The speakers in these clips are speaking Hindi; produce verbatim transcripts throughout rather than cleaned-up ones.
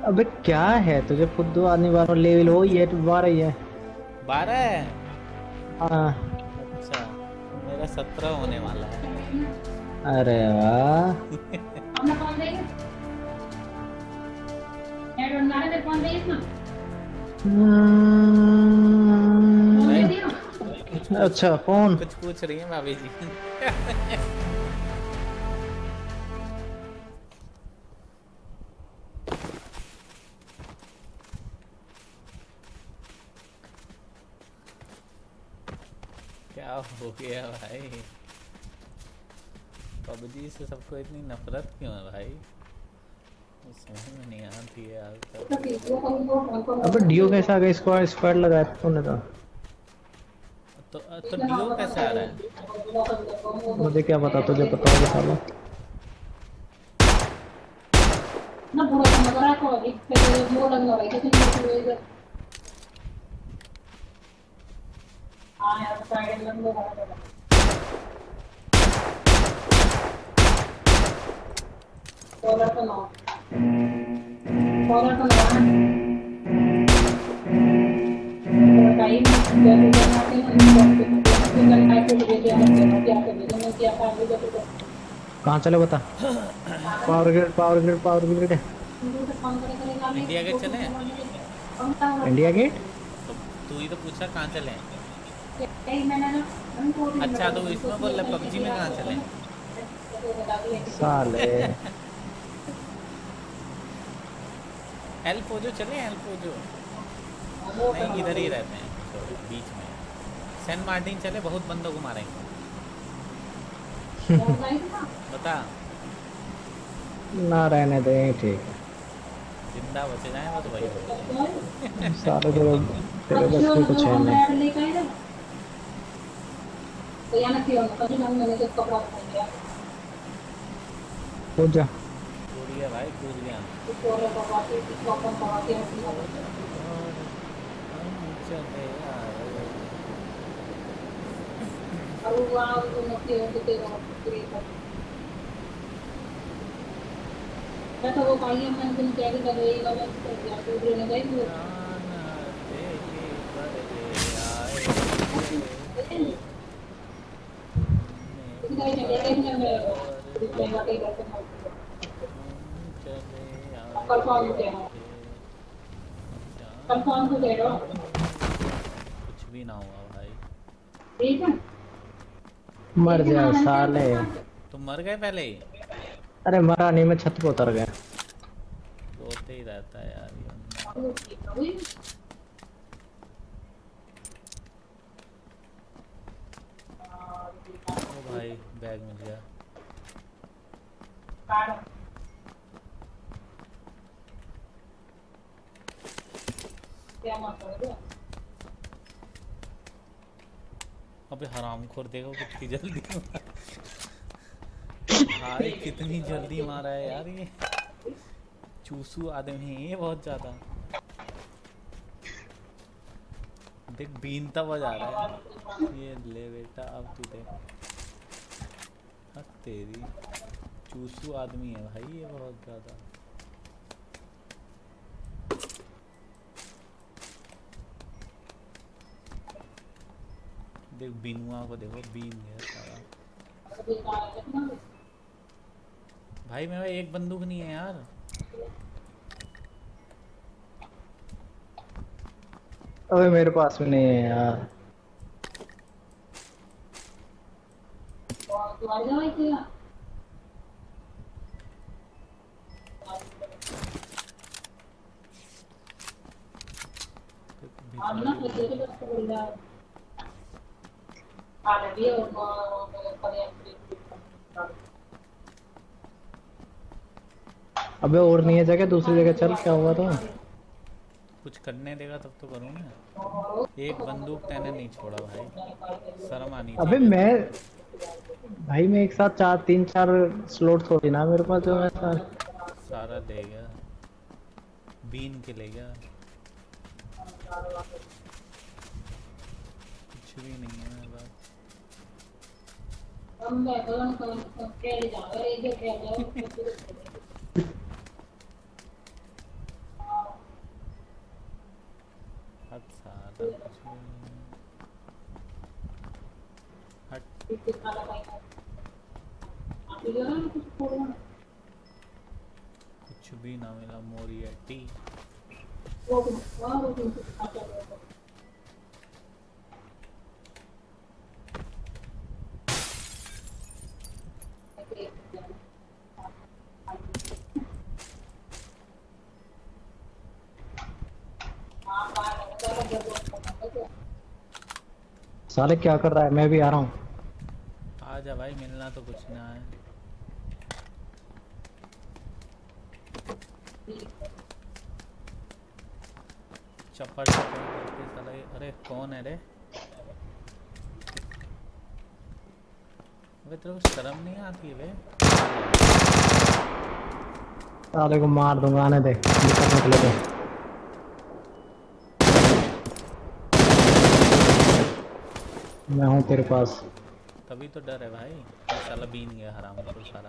अबे क्या है तुझे फुद्दू आने वाला लेवल हो ये बारह ही है। बारह है। हाँ। अच्छा मेरा सत्रह होने वाला है। अरे वाह। भाई कुछ पूछ अच्छा फोन। कुछ पूछ रही है भाभी जी। क्या हो गया भाई? पबजी से सबको इतनी नफरत क्यों है भाई? समझ में नहीं आती है आज तक। अबे डियो कैसा आ गया? स्क्वाड स्क्वाड लगाया था तूने तो। तो तो डियो कैसे आ रहा है? मुझे क्या पता, तुझे पता होगा साला। ना पूरा नंबर को एक पे वो लगना है कि तुम हां यार साइड में लंबो बड़ा बड़ा कॉलर तो ना कॉलर तो ना टाइम जैसे बनाते हैं ना टाइप को दे दिया क्या कर देना क्या काम है तो कहां चले बता। Power grid power grid power grid है। इंडिया गेट चले? इंडिया गेट तो तू ही तो पूछा कहाँ चले। अच्छा तो इसमें बोल रहा पबजी में कहाँ चले? साले एल फोजो चले? एल फोजो नहीं इधर ही रहते हैं सॉरी बीच में। सेंट मार्टिन चले? बहुत बंदों को मारेंगे। बता। ना रहने दे ठीक है। जिंदा बचे जाए बस वही बोल। सारे तेरे तेरे बस में कुछ है नहीं। कूद जा। कूद गया भाई कूद गया। मैं तो वो पाई है मैंने तुम क्या कर रही वाला या तो रहने देंगे कंफर्म कंफर्म तो दे रहा हूं कुछ भी ना हुआ भाई। ठीक है मर जा साले। तुम मर गए पहले ही? अरे मरा नहीं, मैं छत पे उतर गया। रोते ही रहता है यार ये। ओ भाई बैग मिल गया। अबे हरामखोर देखो कितनी जल्दी भाई कितनी जल्दी मारा है यार ये। चूसू आदमी है ये बहुत ज्यादा। देख बीनता बजा रहा है। ये ले बेटा अब तू देख। हक तेरी चूसू आदमी है भाई ये बहुत ज्यादा। देख बीनुआ को देखो बीन गया सारा। भाई मेरा एक बंदूक नहीं है यार। अबे मेरे पास में नहीं है यार। अबे और नहीं है जगह, दूसरी जगह चल। क्या हुआ तो कुछ करने देगा तब तो करूँ ना। एक बंदूक तैने नहीं छोड़ा भाई, शर्म आनी चाहिए। अबे मैं भाई मैं एक साथ चार तीन चार स्लॉट थोड़ी ना मेरे पास जो मैं सार... सारा ले गया, बीन के ले गया। कुछ भी नहीं है मेरे पास। कुछ भी ना मिला मोरियटी। साले क्या कर रहा है? मैं भी आ रहा हूँ। आजा भाई, मिलना तो कुछ ना है। चप्पल चप्पल करके साला ये- अरे कौन है रे? अबे तेरे को शर्म नहीं आती है बे? साले को मार दूंगा, आने दे, निकलने के लिए दे। मैं हूँ तेरे पास। तभी तो डर है भाई। ये साला बीन गया हराम को सारा।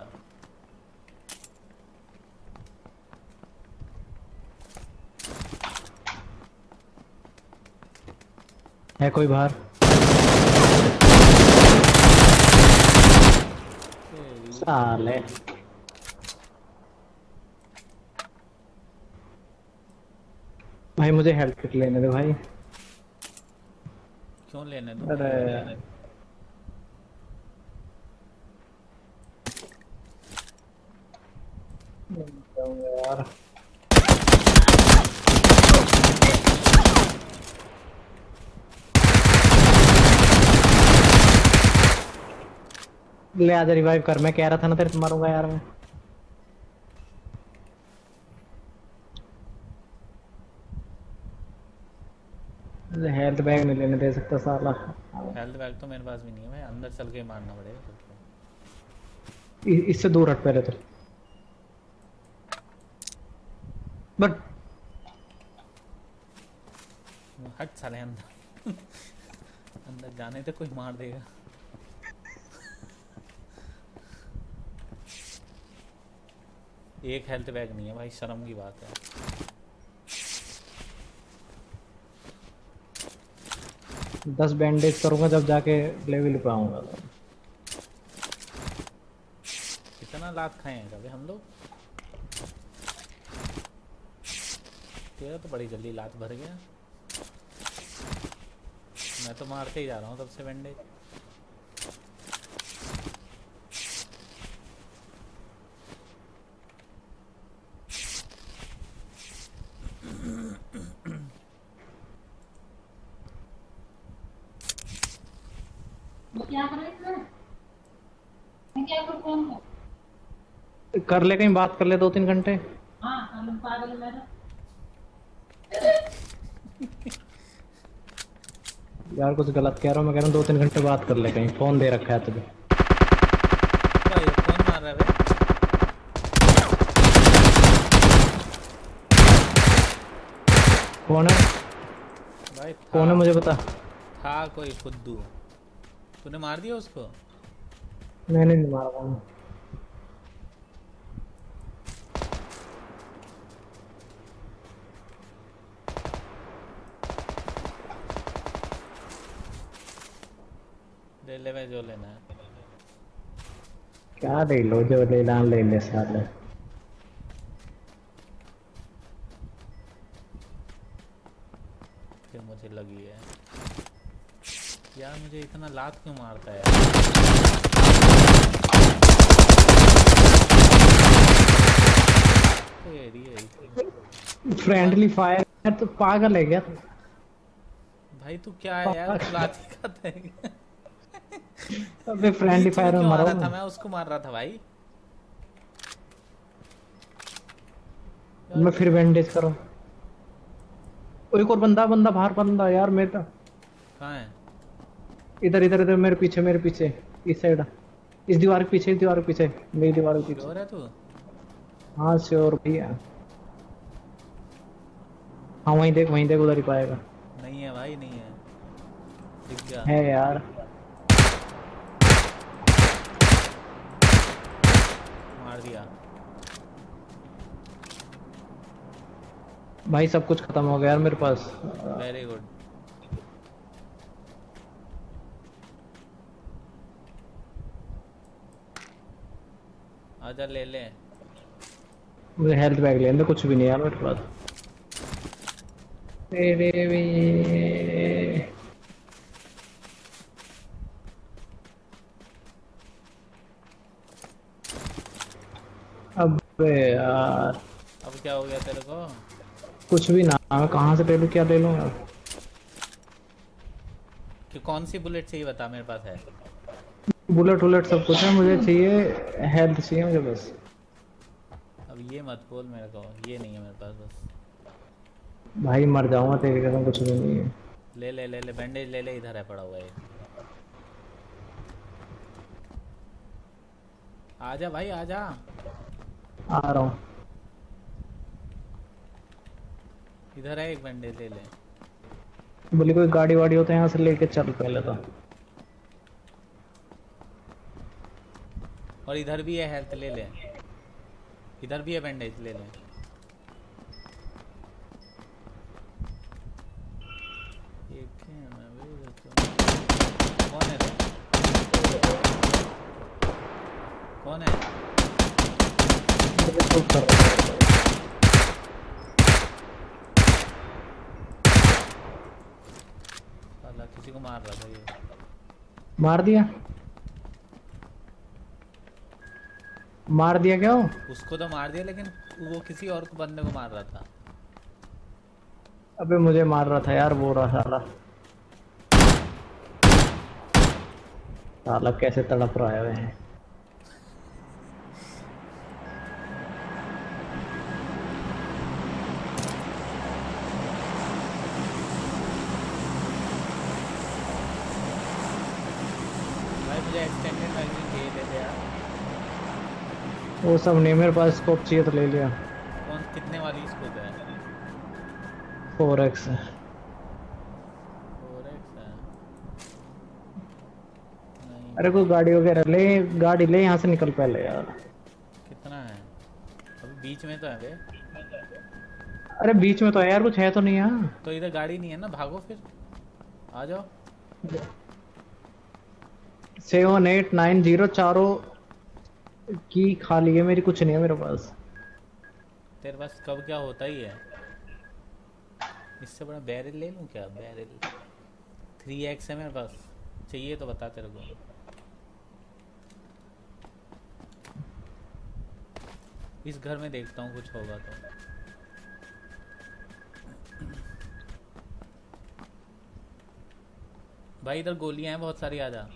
है कोई बाहर? साले भाई मुझे हेल्प किट लेने दे भाई। क्यों लेने दूं? अरे यार ले आजा, रिवाइव कर। मैं कह रहा था ना तेरे, मारूंगा यार मैं। हेल्थ बैग नहीं लेने दे सकता साला। हेल्थ बैग तो मेरे पास भी नहीं है भाई। अंदर चल के मारना पड़ेगा सबको। इ- इससे दूर हट पहले तो। बट हट साले अंदर। अंदर जाने तो कोई मार देगा। एक हेल्थ बैग नहीं है भाई, शर्म की बात है। दस बैंडेज करूंगा जब जाके लेवल पे आऊंगा। कितना लात खाए हैं कभी हम लोग? तेरा तो बड़ी जल्दी लात भर गया। मैं तो मारते ही जा रहा हूँ तब से बैंडेज। क्या कर रहे थे? मैं क्या करूं फोन में? कर ले, कहीं बात कर ले दो तीन घंटे। हाँ हम पागल मेरा। यार कुछ गलत कह रहा हूँ मैं, कह रहा हूँ दो तीन घंटे बात कर ले, कहीं फोन दे रखा है तुझे। भाई कौन मार रहा है बे? कौन है? भाई कौन है मुझे बता। था कोई फुद्दू। तूने मार दिया उसको? मैंने नहीं मारा था। ले ले भाई जो लेना है। क्या ले लो, जो ले ला ले ले साले। फिर मुझे लगी है यार, मुझे इतना लात क्यों मारता है यार? फ्रेंडली फायर तो पागल है क्या? भाई तू क्या है यार, तू लात ही खाता है। अबे फ्रेंडली बीच में फायर में क्यों आ मरो। रहा था? मैं उसको मार रहा था भाई। मैं फिर बैंडेज करो। एक और बंदा बंदा बाहर बंदा यार मेरे तो। कहाँ है? इधर इधर इधर मेरे पीछे मेरे पीछे इस साइड, इस दीवार के पीछे, इस दीवार के पीछे, मेरी दीवार के पीछे। श्योर है तू? हाँ श्योर भी है। हाँ वहीं देख, वहीं देख, उधर ही पाएगा। नहीं है भाई, नहीं है। दिख गया है यार। मार दिया भाई सब कुछ खत्म हो गया यार मेरे पास। Very good. आजा ले ले। मुझे हेल्थ बैग लेने कुछ भी नहीं यार मेरे पास। तेरे भी अबे यार अब क्या हो गया तेरे को? कुछ भी ना, मैं कहाँ से ले लूँ, क्या ले लूँ यार? कि कौन सी बुलेट चाहिए बता, मेरे पास है। बुलेट वुलेट सब कुछ है, मुझे चाहिए हेल्थ चाहिए मुझे बस। अब ये मत बोल मेरे को, ये नहीं है मेरे पास बस। भाई मर जाऊंगा तेरी कसम, कुछ भी नहीं है। ले ले ले ले बैंडेज ले ले, इधर है पड़ा हुआ है। आजा भाई आजा। आ रहा हूँ। इधर है एक बैंडेज, ले ले। बोली कोई गाड़ी वाड़ी होता है यहाँ से लेके चल पहले तो। और इधर भी है हेल्थ, ले ले। इधर भी है बैंडेज, ले ले। एक है मैं भी तो। कौन है रे? कौन है? साला किसी को मार रहा था ये। मार दिया मार दिया क्या हो? उसको तो मार दिया, लेकिन वो किसी और को बंदे को मार रहा था। अबे मुझे मार रहा था यार वो रहा साला। साला कैसे तड़प रहा है। भाई मुझे एक्सटेंडेड मैगजीन चाहिए, दे दे यार। वो सब नहीं, मेरे पास स्कोप चाहिए तो ले लिया। कौन कितने वाली स्कोप है? फोर एक्स है। फोर एक्स है। नहीं अरे कोई गाड़ी वगैरह ले, गाड़ी ले यहाँ से निकल पहले यार। कितना है? अभी बीच में तो है बे। अरे बीच में तो है यार, कुछ है तो नहीं यहाँ। तो इधर गाड़ी नहीं है ना, भागो फिर। आ जाओ। सेवन एट नाइन जीरो चारों की खाली है मेरी, कुछ नहीं है मेरे पास। तेरे पास कब क्या होता ही है। इससे बड़ा बैरल ले लूं क्या? बैरल थ्री एक्स है मेरे पास, चाहिए तो बता तेरे को। इस घर में देखता हूँ कुछ होगा तो। भाई इधर गोलियां हैं बहुत सारी, आजा।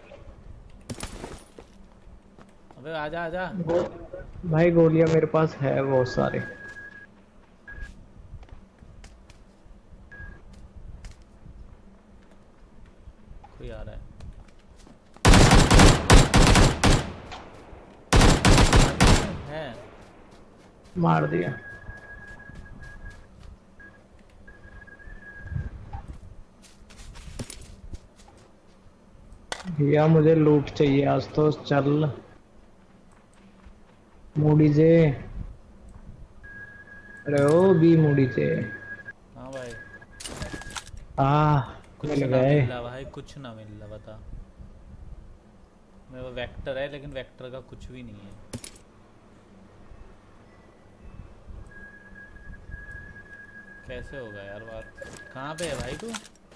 अबे आजा आजा। भाई गोलियां मेरे पास है बहुत सारे। कोई आ रहा है। है मार दिया। भैया मुझे लूट चाहिए आज तो, चल मूडीज। अरे ओ बी मूडीज। हाँ भाई। आ कुछ मिल ना गए। मिल रहा भाई, कुछ ना मिल रहा, बता। मेरे वो वेक्टर है, लेकिन वेक्टर का कुछ भी नहीं है। कैसे होगा यार बात? कहाँ पे है भाई तू?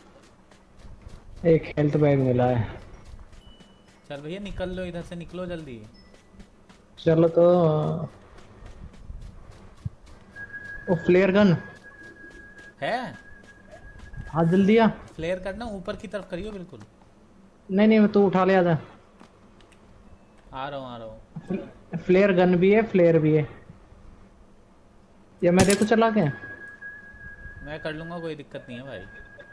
एक हेल्थ बैग मिला है। चल भैया निकल लो इधर से, निकलो जल्दी। चलो तो। वो फ्लेयर गन है? हाँ जल्दी आ। फ्लेयर करना ऊपर की तरफ करियो बिल्कुल। नहीं नहीं तू उठा ले, आजा। आ रहा हूँ आ रहा हूँ। फ्लेयर गन भी है, फ्लेयर भी है। या मैं देखो चला के। मैं कर लूंगा, कोई दिक्कत नहीं है भाई।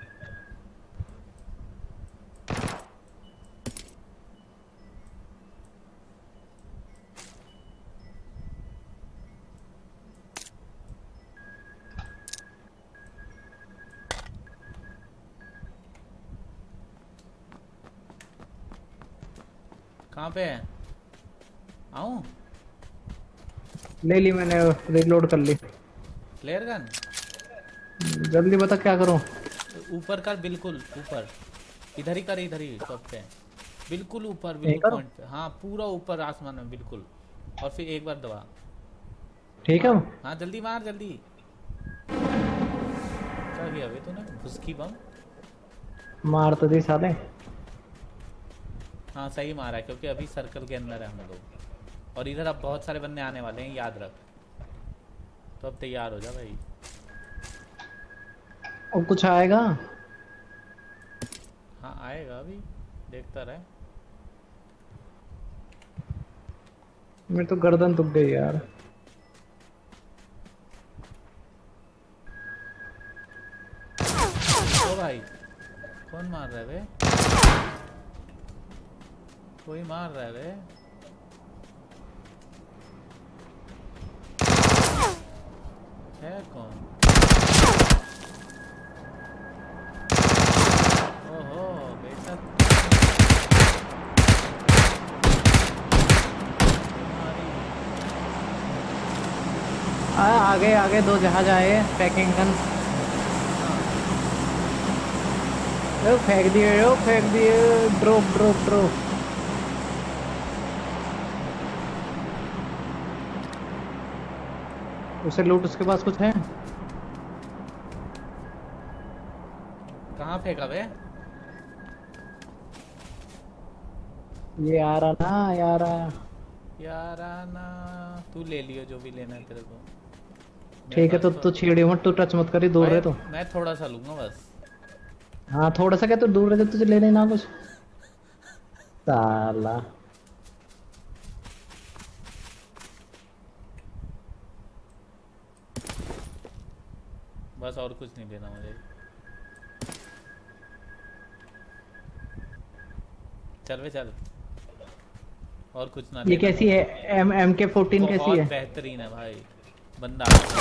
कहाँ पे है? आऊं? ले ली मैंने, रिलोड कर ली। फ्लेयर गन जल्दी बता क्या करूं। ऊपर कर, बिल्कुल ऊपर। इधर ही कर, इधर ही टॉप पे, बिल्कुल ऊपर, यहीं बिल्कुल करूं? पॉइंट पे। हाँ पूरा ऊपर आसमान में बिल्कुल। और फिर एक बार दबा। ठीक है। हाँ जल्दी मार जल्दी। क्या किया अभी तूने? घुसकी बम मार तो दी साले। हाँ सही मारा है क्योंकि अभी सर्कल के अंदर है हम लोग और इधर अब बहुत सारे बंदे आने वाले हैं, याद रख। तो अब तैयार हो जा भाई। अब कुछ आएगा? हाँ आएगा अभी, देखता रहे। मेरी तो गर्दन दुख गई यार। ओ भाई कौन मार रहा है बे? कोई मार रहा है बे। है कौन? ओहो बेटा आ, आगे आगे दो जहाज आए पैकिंग गन। ओ फेंक दिए, ओ फेंक दिए। Drop drop drop. उसे लूट, उसके पास कुछ है? कहाँ फेंका बे? ये आ रहा ना, यार याराना तू ले लियो जो भी लेना है तेरे को। ठीक है। तो तू छेड़े मत, तू टच मत करी, दूर रहे तो। मैं थोड़ा सा लूंगा बस। हाँ थोड़ा सा क्या, तो दूर रहे, तुझे ले लेना कुछ साला। बस और कुछ नहीं लेना मुझे। चल वे चल, और कुछ ना। ये कैसी है? एम एम के फोर्टीन कैसी है? बहुत बेहतरीन है भाई। बंदा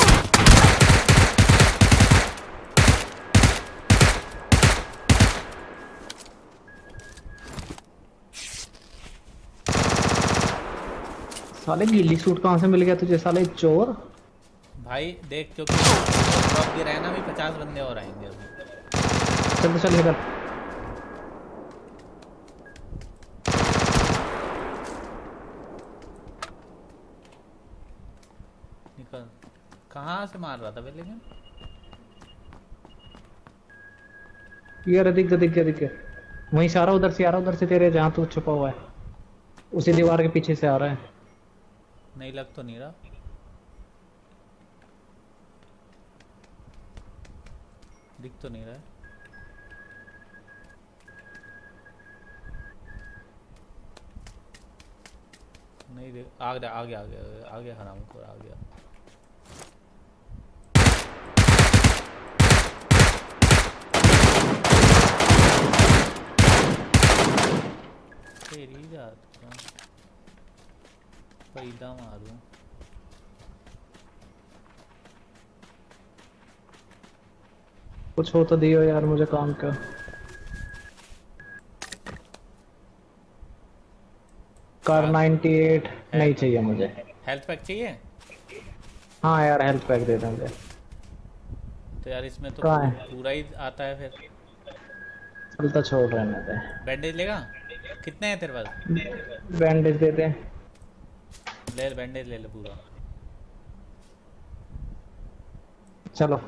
साले गिल्ली सूट कहाँ से मिल गया तुझे साले चोर? भाई देख क्योंकि ड्रॉप गिरा है ना, अभी पचास बंदे और आएंगे अभी। चल तो चल निकल। निकल। कहाँ से मार रहा था पहले? लेकिन यार दिख गया दिख गया दिख गया। वहीं से आ रहा, उधर से आ रहा, उधर से तेरे जहाँ तू छुपा हुआ है उसी दीवार के पीछे से आ रहा है। नहीं लग तो नहीं रहा। दिख तो नहीं रहा है। नहीं देख, आ गया आ गया आ गया आ गया हराम खोर आ गया। तेरी जात का पैदा मारूं। कुछ हो तो दियो यार मुझे काम का। कार अट्ठानवे नहीं चाहिए मुझे। हेल्थ पैक चाहिए? हाँ यार हेल्थ पैक दे देंगे। तो यार इसमें तो कहाँ है? पूरा ही आता है फिर। चल तो छोड़ रहने दे। बैंडेज लेगा? कितने हैं तेरे पास? बैंडेज दे दे। ले बैंडेज ले ले पूरा। चलो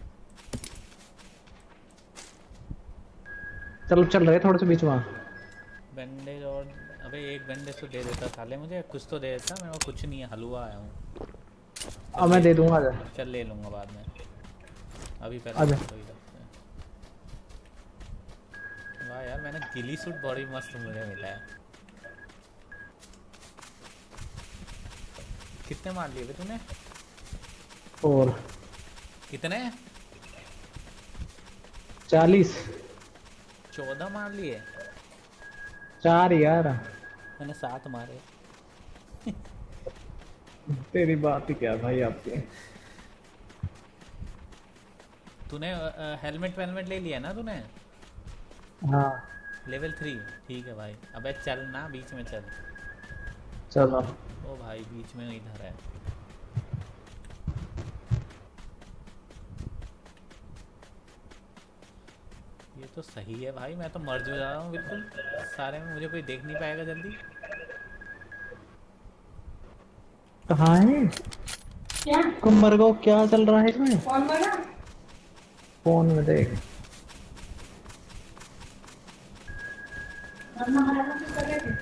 चलो चल रहे थोड़े से बीच में। बैंडेज और अबे एक बैंडेज तो दे देता साले मुझे, कुछ तो दे देता। मेरे को कुछ नहीं है, हलवा आया हूँ। अब मैं दे दूंगा। आजा चल ले लूँगा बाद में, अभी पहले आजा। तो ही रखते हैं। वाह यार मैंने गिली सूट बड़ी मस्त मुझे मिला है। कितने मार लिए तूने? और कितने? चालीस। चौदह मार लिए? चार यार। मैंने सात मारे। तेरी बात ही क्या भाई आपकी। तूने हेलमेट वेलमेट ले लिया ना तूने? हाँ लेवल थ्री ठीक है भाई। अबे चल ना बीच में चल। चलो। ओ भाई बीच में इधर है। ये तो सही है भाई, मैं तो मर जो जा रहा हूँ बिल्कुल सारे में। मुझे कोई देख नहीं पाएगा जल्दी। कहाँ है? क्या तुम मर गो, क्या चल रहा है इसमें? कौन बना? फोन में देख। मरना हराना क्यों कर रहे थे?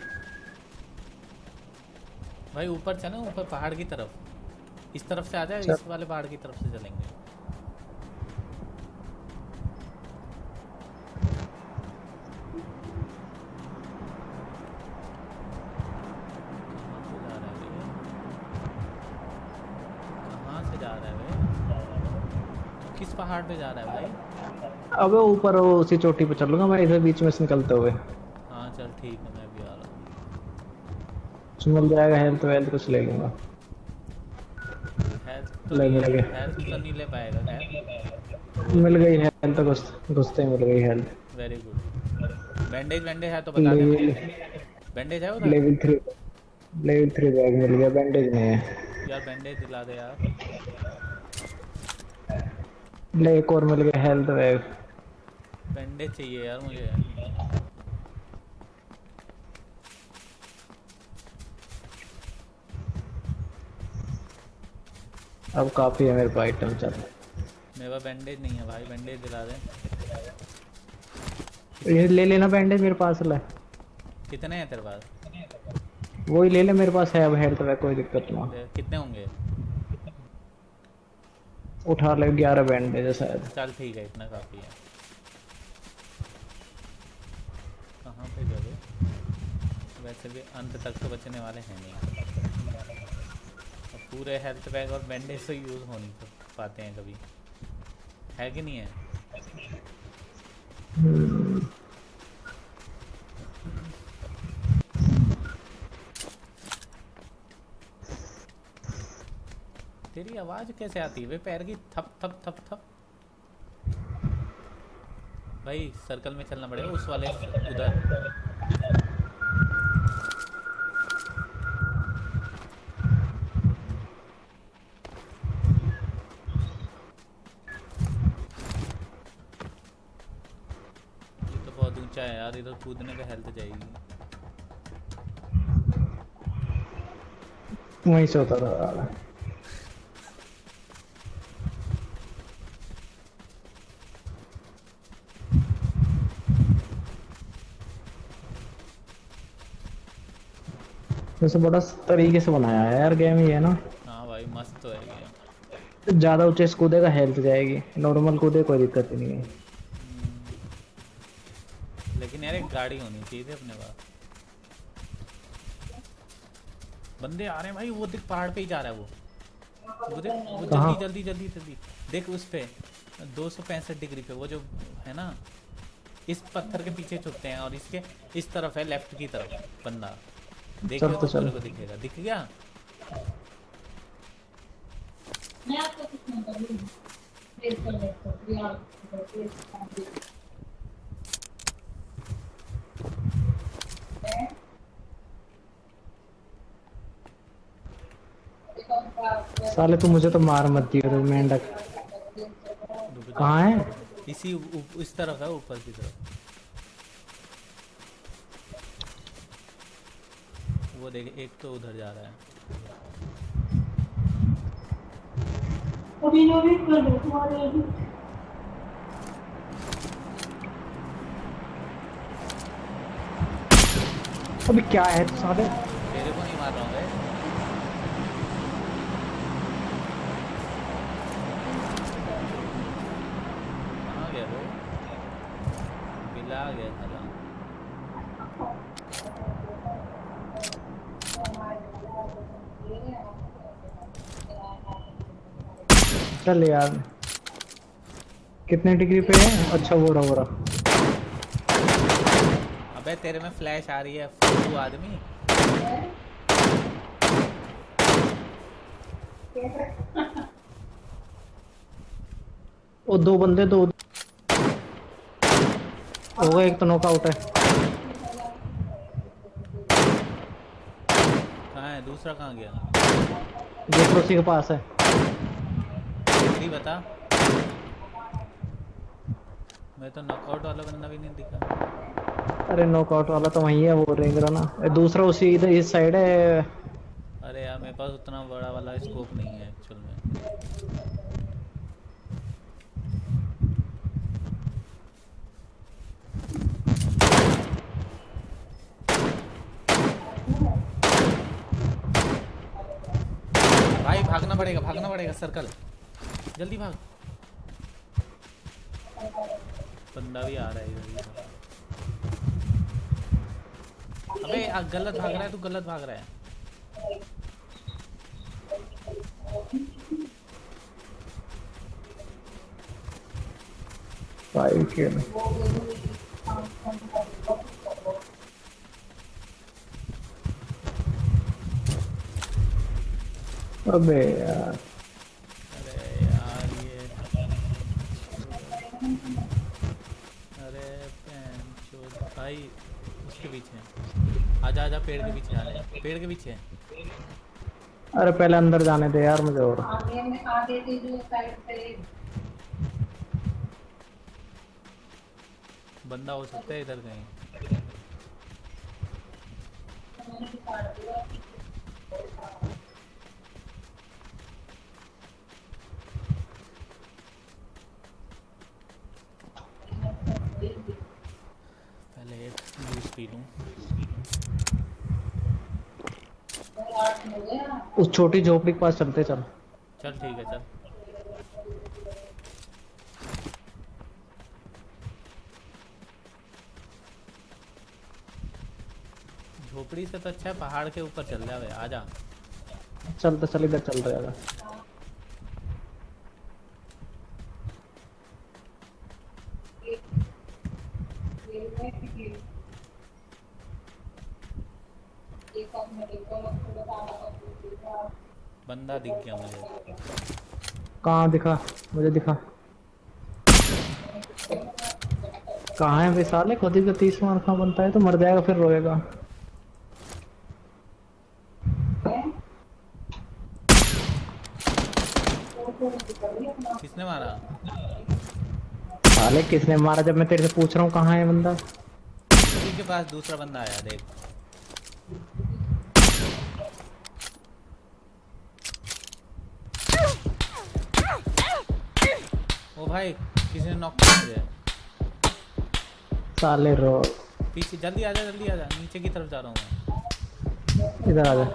भाई ऊपर चलो, ऊपर पहाड़ की तरफ। इस तरफ से आ जाए, चल। इस वाले पहाड़ की तरफ से चलेंगे। कहाँ से जा रहा है भाई? किस पहाड़ पे जा रहा है भाई? अबे ऊपर वो उसी चोटी पे चलूंगा मैं, इधर बीच में से निकलते हुए। हाँ चल ठीक है, मैं भी आ रहा हूँ। मिल जाएगा हेल्थ वेल्थ कुछ ले लूंगा। हेल्थ तो ले नहीं मिल है, गई। हेल्थ तो नहीं ले पाएगा खैर। मिल गई हेल्थ, घुस घुसते ही मिल गई health. Very good. Bandage bandage है तो बता दे लेवल मुझे। बैंडेज है उधर? Level three level three bag मिल गया, बैंडेज नहीं है। यार बैंडेज दिला दे यार। ले एक और मिल गया हेल्थ बैग। बैंडेज चाहिए यार मुझे। अब काफी है मेरे पास आइटम। चल मेरे पास बैंडेज नहीं है भाई, बैंडेज दिला दे। ये ले लेना बैंडेज मेरे पास ला। कितने हैं तेरे पास? वही ले ले, मेरे पास है अब हेल्थ बैग, कोई दिक्कत ना। दे- कितने होंगे? उठा ले, ग्यारह बैंडेज है शायद। चल ठीक है, इतना काफ़ी है। कहाँ पे चलो? वैसे भी अंत तक तो बचने वाले हैं नहीं। अब पूरे हेल्थ बैग और बैंडेज तो यूज़ हो नहीं पाते हैं कभी, है कि नहीं है? हम्म। तेरी आवाज़ कैसे आती है वे? पैर की थप थप थप थप। भाई सर्कल में चलना पड़ेगा, उस वाले उधर। ये तो बहुत ऊंचा है यार, इधर कूदने पे हेल्थ जाएगी। वहीं से उतर रहा है। वैसे बड़ा तरीके से बनाया है यार गेम, ही है ना। हाँ भाई मस्त तो है ये। ज्यादा ऊंचे से कूदेगा हेल्थ जाएगी, नॉर्मल कूदे कोई दिक्कत ही नहीं है। लेकिन यार एक गाड़ी होनी चाहिए थी अपने पास। बंदे आ रहे हैं भाई, वो देख पहाड़ पे ही जा रहा है वो। वो देख, वो कहाँ? जल्दी जल्दी जल्दी जल्दी देख उस पे दो सौ पैंसठ डिग्री पे, वो जो है ना, इस पत्थर के पीछे छुपते हैं और इसके इस तरफ है, लेफ्ट की तरफ बंदा। देखिए तो तो चल। मेरे को दिखेगा, दिख गया। मैं आपको कुछ नहीं करूँगी। प्लीज कर लेते हो यार, प्लीज। साले तू मुझे तो मार मत दियो रे मेंढक। रुक जा। कहाँ है? इसी उ- इस तरफ है, ऊपर की तरफ। वो देख, एक तो उधर जा रहा है। अभी ना भी कर लो तुम्हारे अभी। अभी क्या है साले? तेरे को नहीं मार रहा हूँ भाई। कहाँ गया वो? बिला गया था। चल यार, कितने डिग्री पे है? अच्छा वो रहा वो रहा। अबे तेरे में फ्लैश आ रही है फुल्लू आदमी। वो दो बंदे, दो हो गए, एक तो नॉकआउट है। कहाँ है दूसरा? कहाँ गया? दूसरा उसी के पास है। नहीं बता। मैं तो नॉकआउट वाला बंदा भी नहीं दिखा। अरे नॉकआउट वाला तो वही है, वो रेंग रहा ना। दूसरा उसी इधर इस साइड है। अरे यार मेरे पास उतना बड़ा वाला स्कोप नहीं है एक्चुअल में। भाई भागना पड़ेगा, भागना पड़ेगा, सर्कल जल्दी भाग। बंदा भी आ रहा है इधर। अबे गलत भाग रहा है तू, गलत भाग रहा है। भाई क्यों अबे यार, अरे यार ये अरे भाई उसके पीछे आजा, आजा पेड़ के पीछे, आजा पेड़ के पीछे। अरे पहले अंदर जाने दे यार मुझे। और आगे में आगे की जो साइड पे बंदा हो सकता है इधर कहीं। पहले एक जूस पी लूं। उस छोटी झोपड़ी के पास चलते चल। चल ठीक है चल। झोपड़ी से तो अच्छा है पहाड़ के ऊपर चल जावे। आजा चल तो चल, इधर चल रहा है। बंदा दिख गया मुझे। कहाँ दिखा? मुझे दिखा। कहाँ है भाई साले? खुद ही का तीस मार कहाँ बनता है तो मर जाएगा फिर रोएगा। किसने मारा? साले किसने मारा? जब मैं तेरे से पूछ रहा हूँ कहाँ है बंदा। उसी के पास दूसरा बंदा आया देख। ओ भाई किसी ने नॉक कर दिया। साले रो पीछे जल्दी आजा, जल्दी आजा, नीचे की तरफ जा रहा हूँ मैं। इधर आजा।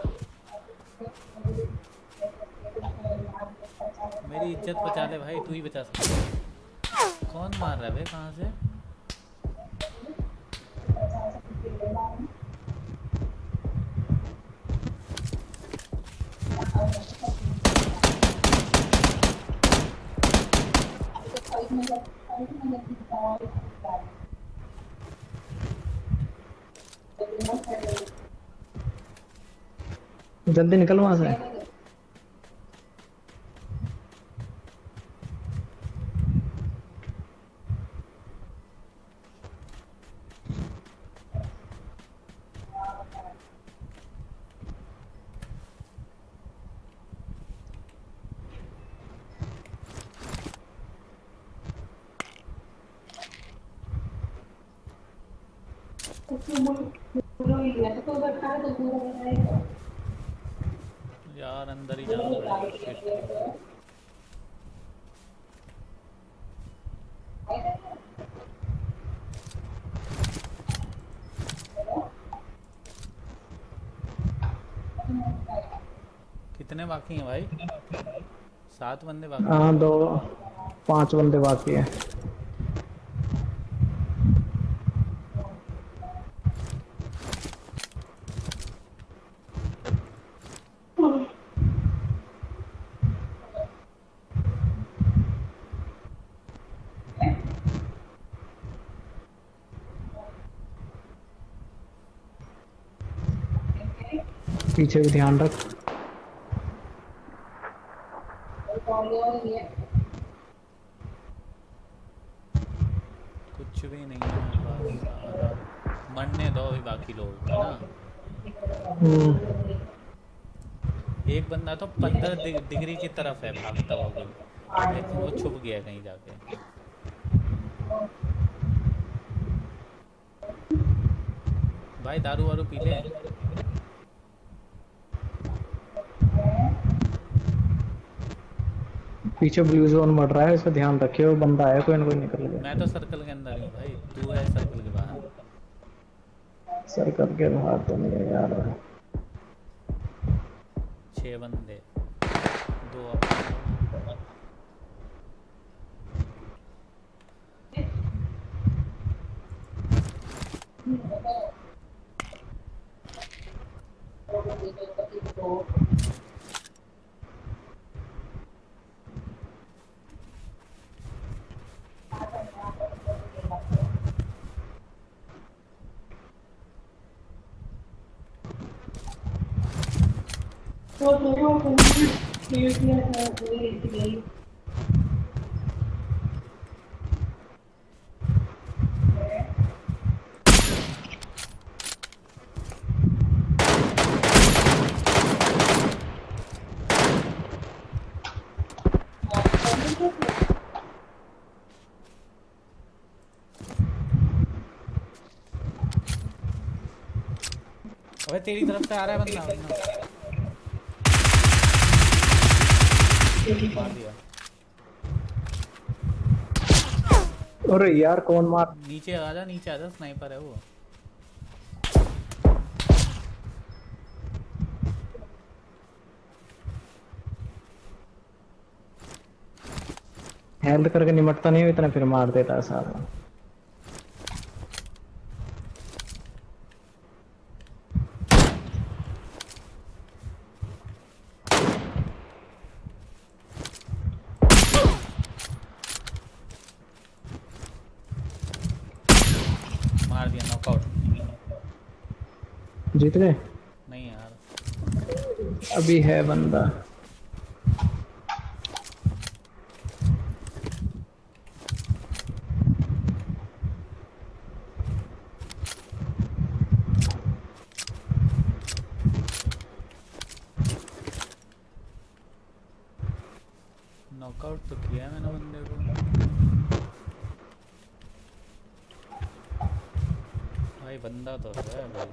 मेरी इज्जत बचा ले भाई, तू ही बचा सकता है। कौन मार रहा है भाई? कहाँ से? जल्दी निकल वहां से। यार अंदर ही जाना पड़ेगा। कितने बाकी हैं भाई? सात बंदे बाकी। हाँ दो पांच बंदे बाकी है। पीछे भी ध्यान रख। कुछ भी नहीं है मेरे पास। मरने दो अभी बाकी लोग, है ना? एक बंदा तो पंद्रह डिग्री की तरफ है भागता हुआ कोई, लेकिन वो छुप गया कहीं जाके। भाई दारू वारू पी ले। पीछे ब्लू जोन बढ़ रहा है, इसका ध्यान रखिए, बंदा है कोई ना कोई निकल गया। मैं तो सर्कल के अंदर ही हूँ भाई, तू है सर्कल के बाहर। सर्कल के बाहर तो नहीं है यार। छह बंदे, दो अपने। अबे तेरी तरफ से आ रहा है बंदा, बंदा। मार दिया। अरे यार कौन मार। नीचे आजा, नीचे आजा, स्नाइपर है वो। हेल्थ करके निमटता नहीं, इतना फिर मार देता है सारा। मार दिया, नॉकआउट। जीत गए? नहीं यार, अभी है बंदा। नॉकआउट तो किया मैंने बंदे को। भाई बंदा तो है भाई।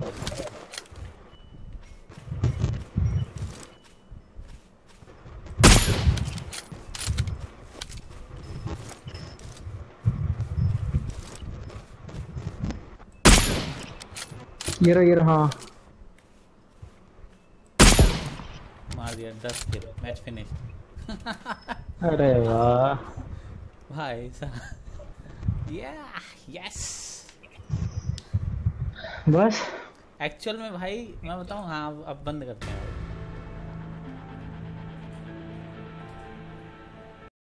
ये रहा, ये रहा। हाँ मार दिया, दस किल, मैच फिनिश। अरे वाह भाई साहब, या यस। बस एक्चुअल में भाई मैं बताऊं, हाँ अब बंद करते हैं।